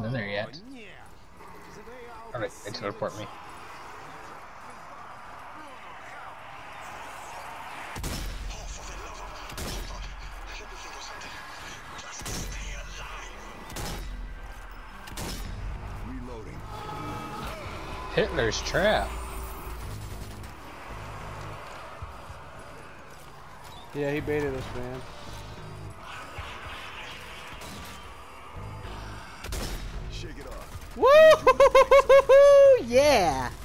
isn't in there yet. Alright, they teleport me. Hitler's trap. Yeah, he baited us, man. Shake it off. Woo! Yeah!